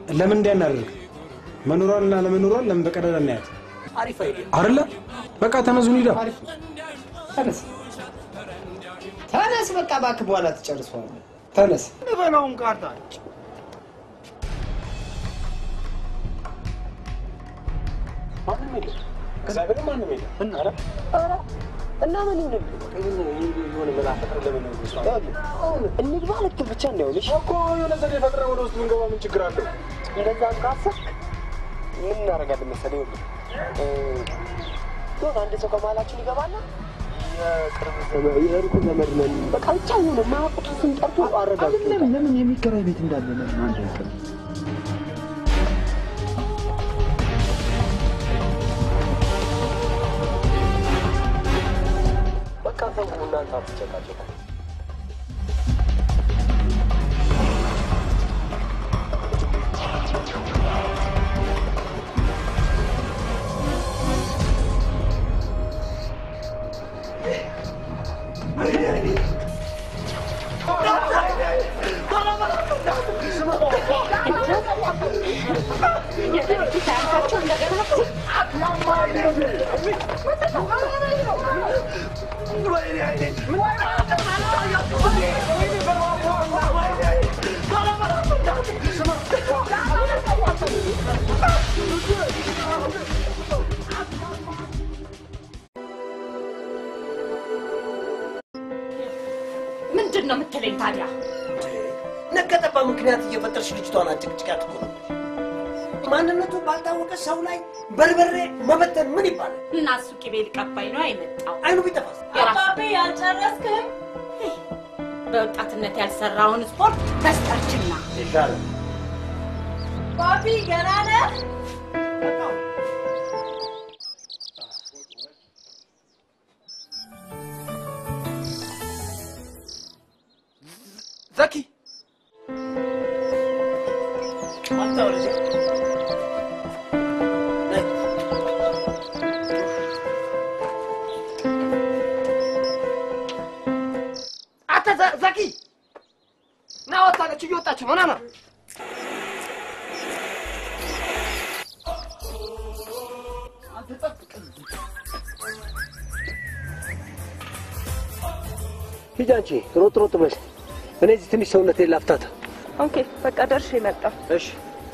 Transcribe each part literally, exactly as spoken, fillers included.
ለምን እንዳናደርግ መኖራልና ለመኖራል ለምን በቀዳዳ እናያት አሪፍ አይዲያ አይደለ በቃ ተነዙን ይዳ ተነስ ተነስ በቃ ባክ በኋላ ተጨርሷል ተነስ ለበናውን ካርታ ማንም ይል ከዛብለ ማንም ይል እና አረ አረ እና ምን ይሁን የሆነ መላፈጥር ለምን ነው እንግባ ልክ ብቻ ነው ልሽ እኮ የሆነ ዘዴ ፈጥረን ወደ ውስጥ ምንገባ ምን ችግር አለው እንደዛ ካሰብክ ምን እናደርጋለን መሰለኝ ቶ አንድ ሰው ከማላችን ይገባና የቅርብ ዘመድ የሩቅ ዘመድ ነን በቃ ብቻ ነው ማቁት ስንጠርቶ አረጋግጥ ለምን ለምን የሚከራይ ቤት እንዳለ ነው አንተ ያሰብ በቃ ተውና ታፍጨቃጨቃ ምንድነው የምትለኝ ታዲያ ነገጠባ ምክንያት እየፈጠርሽ ልጅቷን አጭቅጭቃት እኮ ማንነቱ ባልታወቀ ሰው ላይ በርበሬ መበተን ምን ይባላል እና እሱ ቅቤ ልቀባይ ነው አይመጣው አይኑ ቢጠፋስ አባቤ ያልጨረስክም በወጣትነት ያልሰራውን ስፖርት ተስተርችና ይሻላል ባቢ ገና ነህ ዘኪ አታውሪ አታ ዘኪ ና ወጣለች እየወጣች ነው ና ና አንተ ጠብቅ ሂጂ ሮጥ ሮጥ በል እኔ እዚህ ትንሽ ሰውነቴ ላፍታታ ኦኬ በቃ ደርሼ መጣ እሺ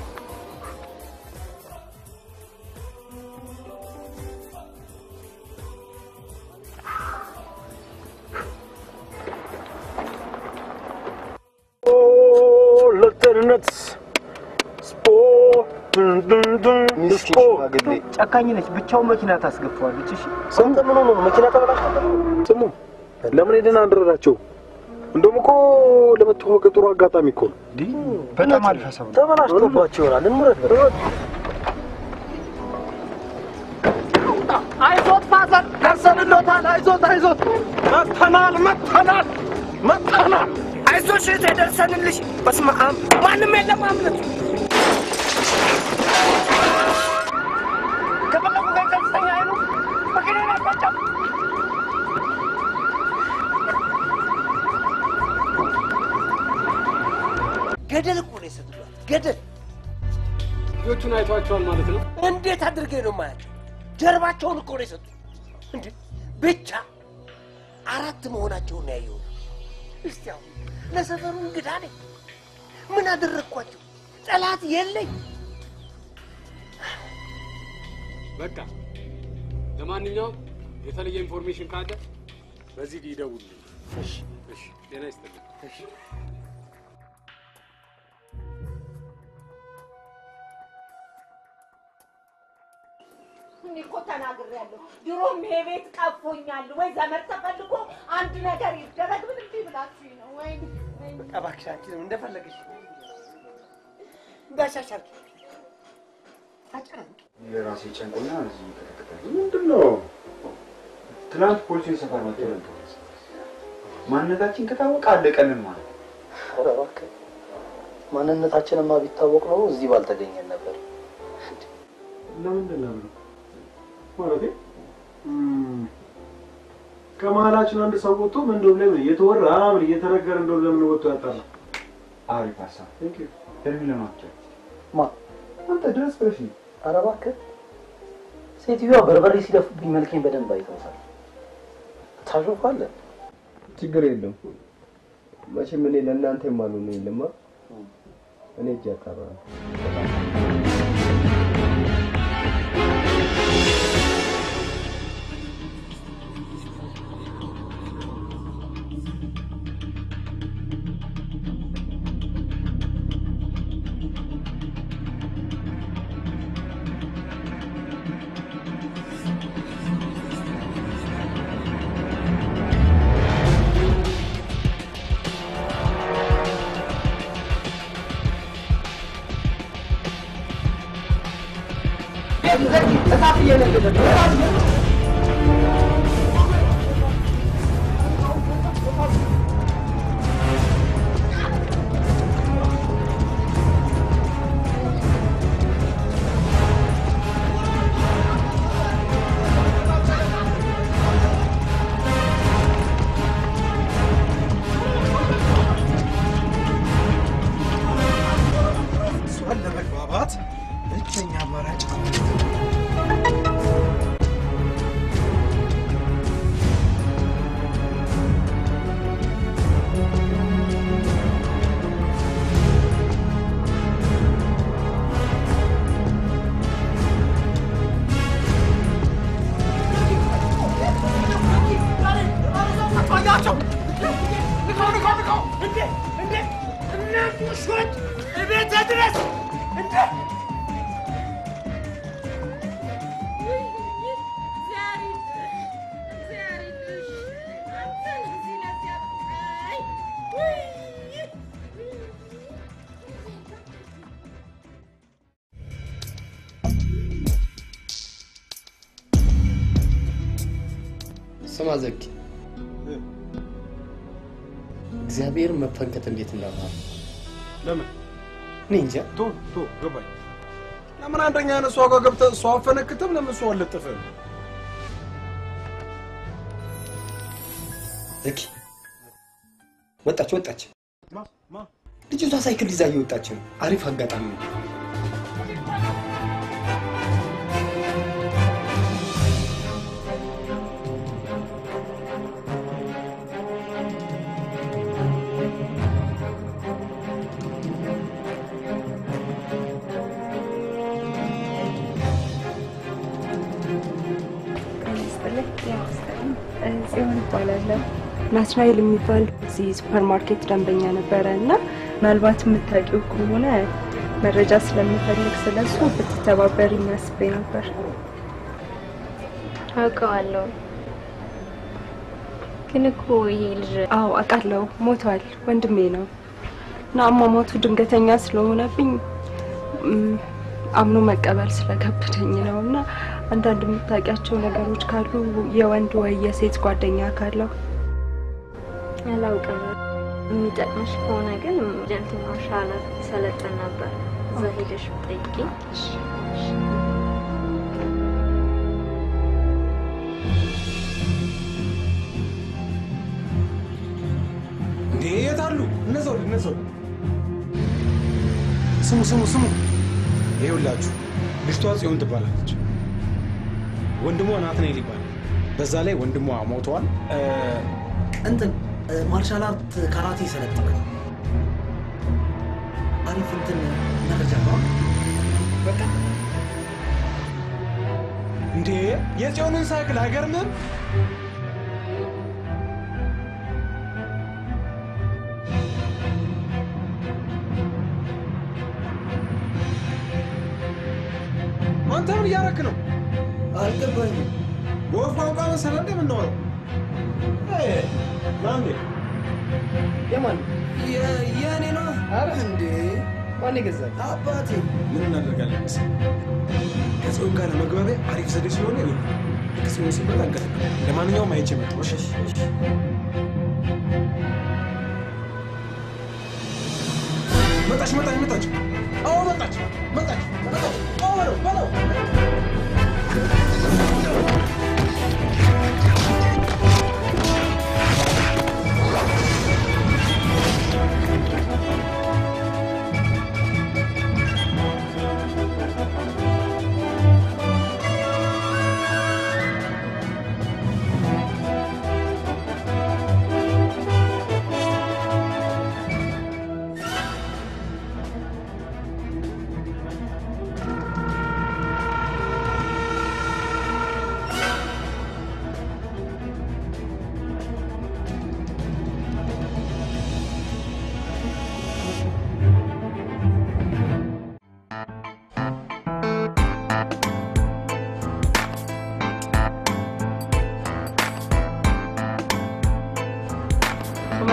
ኦ ለተነት ስፖርት ዱን ዱን ስፖርት ጨካኝ ነች ብቻው መኪና ታስገፋዋለች እሺ ሰንተ ምን ሆኖ መኪና ተበላሽቶ ስሙ ለምን ሄደና አንደረዳቸው እንደውም እኮ ለመተዋወቅ ጥሩ አጋጣሚ እኮ ዲ በጣም አሪፍ ሐሳብ ነው ተበላሽቶባቸው ይሆናል እንምረጥ አይዞት ፋዘር ደርሰንልዎታል አይዞት አይዞት መተናል መተናል መተናል አይዞሽ ተደርሰንልሽ በስመ አብ ማንም የለም አምልጥ ከፈለጉ ጋር ከፍተኛ አይኑ በከኔና ባጫ ገደል እኮ ነው የሰጡት ገደል ልጆቹን አይቷቸዋል ማለት ነው እንዴት አድርጌ ነው ማያቸው ጀርባቸውን እኮ ነው የሰጡት እንዴ ብቻ አራት መሆናቸው ነው ያየው እስቲ አሁን ለሰፈሩ እንግዳ ነኝ ምን አደረኳቸው ጠላት የለኝ በቃ ለማንኛውም የተለየ ኢንፎርሜሽን ካለ በዚህ ይደውሉ እሺ እሺ ጤና ይስጥልኝ እሺ እኮ ተናግሬያለሁ ድሮም ይሄ ቤት ቀፎኛል ወይ ዘመድ ተፈልጎ አንድ ነገር ይደረግ ምን ብላችሁ ነው ወይ በቃ እባክሽ አንቺ እንደፈለግሽ እንዳሻሻል አጨረን የራሴ ጨንቆና እዚህ ተከታታይ ምንድነው ትናንት ፖሊስ ሰፈር መጥቶ ነበር ማንነታችን ከታወቀ አለቀልን ማለት ኧረ እባክህ ማንነታችንማ ቢታወቅ ነው እዚህ ባልተገኘን ነበር ለምንድን ነው ማለት ከመሃላችን አንድ ሰው ወጥቶ ምን እንደው ለምን የተወራ ምን እየተነገረ እንደው ለምን ወጥቶ ያጣራ አሪፍ ሐሳብ ቴንክ ዩ ተርሚናል ናቸው ማ አንተ ድረስ ብለሽ ነው ኧረ እባክህ ሴትዮዋ በርበሬ ሲደፉብኝ መልኬን በደንብ አይተውታል ታሾፋለህ ችግር የለም መቼም እኔ ለእናንተ የማልሆነ የለማ እኔ እጅ አጣራለሁ እሳት እየነደደ እሷን ለመግባባት ብቸኛ አማራጭ ስማ ዘኪ እግዚአብሔር መፈንከት እንዴት እንዳማረ ለምን ንንጃ ቶ ቶ ገባይ ለምን አንደኛ ነው ሷጋ ገብተ ሷ ፈነክተም ለምን ሷ ለጥፈ ዘኪ ወጣች ወጣች ማ ማ ልጅቷ ሳይክል ይዛ እየወጣች ነው አሪፍ አጋጣሚ ነው ናትናኤል የሚባል እዚህ ሱፐርማርኬት ደንበኛ ነበረና ምናልባት የምታውቂው ከሆነ መረጃ ስለምፈልግ ስለሱ ብትተባበሪ የሚያስብ ነበር አውቀዋለሁ ግን እኮ ይሄ ልጅ አዎ አውቃለሁ ሞቷል ወንድሜ ነው እና አሟሟቱ ድንገተኛ ስለሆነብኝ አምኖ መቀበል ስለከበደኝ ነውና አንዳንድ የምታውቂያቸው ነገሮች ካሉ የወንድ ወይ የሴት ጓደኛ ካለው አላውቅም የሚጠቅምሽ ከሆነ ግን ጀንት ማሻአላ ሰለጠን ነበር እዛ ሄደሽ ጠይቂ እንዴ የታሉ እነዛው እነዛው ስሙ ስሙ ስሙ ይኸውላችሁ ልጅቷ ጽዮን ትባላለች ወንድሟ ናትናኤል ይባላል በዛ ላይ ወንድሟ ሞቷል እንትን ማርሻል አርት ካራቴ ሰለጠነ አሪፍ እንትን መረጃ ነው በቃ እንዴ የጽዮንን ሳይክል አይገርምም አንተ ምን ያረክ ነው አልገባኝም ወፍ ቋንቋ መሰለህ እንደምንኖረው አይ ማንዴ የማን የኔ ነው አረ እንዴ ማን ይገዛል አባቴ ምን እናደርጋለን ከጽዮን ጋር ለመግባቢያ አሪፍ ዘዴ ስለሆነ ይሁን ከጽዮን ሲባል አንቀጥ ለማንኛውም አይቼ መጣሁ እሺ መጣች መጣች መጣች አዎ መጣች መጣች መጣች አዎ ባሎ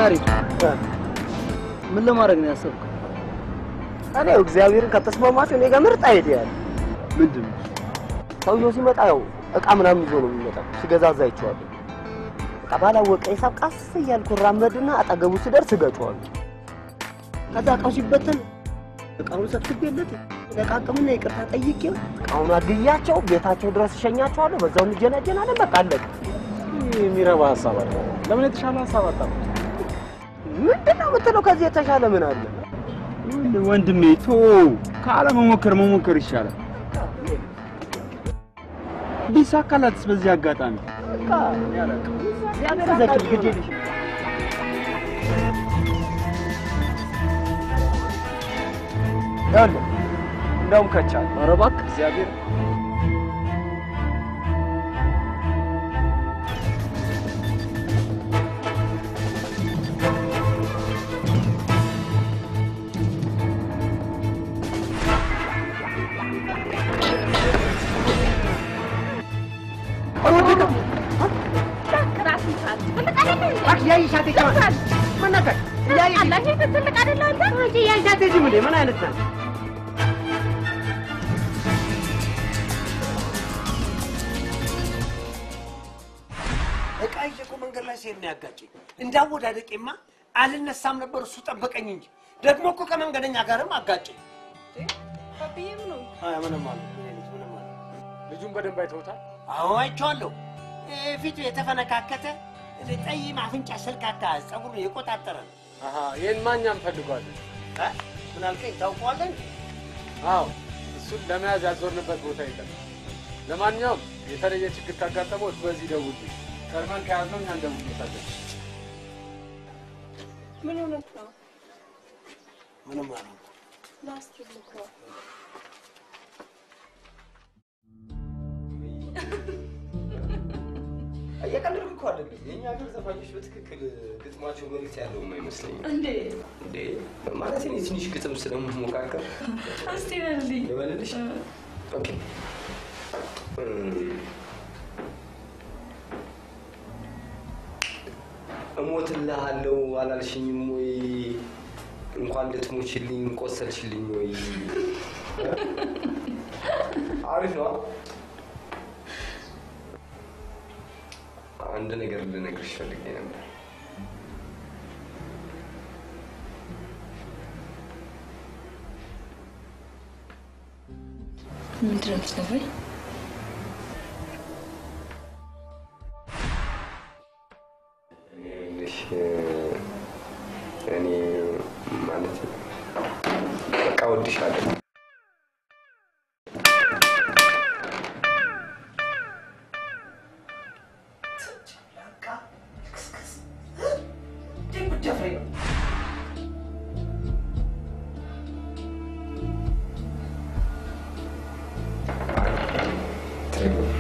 ያሪድ ምን ለማድረግ ነው ያሰብከው? እኔው እግዚአብሔርን ከተስማማችሁ እኔ ጋር ምርጥ አይዲያ አለ። ምንድን ነው? ሰውየው ሲመጣ ያው እቃ ምናምን ይዞ ነው የሚመጣው። ሲገዛዛ አይቼዋለሁ። እቃ ባላወቀ ሂሳብ ቀስ እያልኩ ራመድና አጠገቡ ስደርስ እገጨዋለሁ። ከዛ እቃው ሲበተን እቃውን ሰብስቤለት ለቃቅምና ይቅርታ ጠይቄው እቃውን አግያቸው ቤታቸው ድረስ እሸኛቸዋለሁ። በዛው እንጀናጀናለን። በቃ አለቀ። የሚረባ ሀሳብ አለ። ለምን የተሻለ ሀሳብ አጣ? ምንድነው የምትለው? ከዚህ የተሻለ ምን አለ? ወንድሜ ቶ ካለ መሞከር መሞከር ይሻላል። ቢሳካላትስ በዚህ አጋጣሚ በቃ ያለቀ ያገረ ዘኪ ግዴልሽ ያለ እንደውም ከቻለ ኧረ እባክህ እግዚአብሔር ያይ ሻቴ ከማን ማናከ ያይ አላህ ይተልቅ አይደለም አንተ እንጂ ያይ ሻቴ ምን ምን አይነት ነው? እቃዬ እኮ መንገድ ላይ ሲሄድ ነው ያጋጨኝ። እንዳወዳደቄማ አልነሳም ነበር እሱ ጠበቀኝ እንጂ ደግሞ እኮ ከመንገደኛ ጋርም አጋጨኝ። ፓፒዬ ምን ነው? አይ ምንም ማለት ምንም ማለት ልጁን በደንብ አይተውታል? አዎ አይቼዋለሁ። ፊቱ የተፈነካከተ ጠይም አፍንጫ ስልካካ ጸጉሩ የቆጣጠረ ነው። አሃ ይሄን ማኛም ፈልጓል። እ ምን አልከኝ? ታውቀዋለህ እንዴ? አዎ እሱን ለመያዝ ያዞርንበት ቦታ የለም። ለማንኛውም የተለየ ችግር ካጋጠመው በዚህ ደውል። ቀርመን ከያዝነው እኛ እንደውልታለን። ምን ሆነህ ነው? ምንም ማለት ላስቲክ ነው። እየቀለድኩ እኮ አይደለም። የኛ ሀገር ዘፋኞች በትክክል ግጥማቸው መልዕክት ያለው የማይመስለኝ እንዴ እንዴ ማለት እኔ ትንሽ ግጥም ስለምሞካከር እስቲ በልልኝ ልበልልሽ? ኦኬ እሞትልሃለሁ አላልሽኝም ወይ? እንኳን ልትሞችልኝ ቆሰልሽልኝ ወይ? አሪፍ ነው። አንድ ነገር ልነግርሽ ፈልጌ ነበር። ምንድን ነው የምትነግረኝ? እኔ ማለት በቃ እወድሻለሁ። Thank you.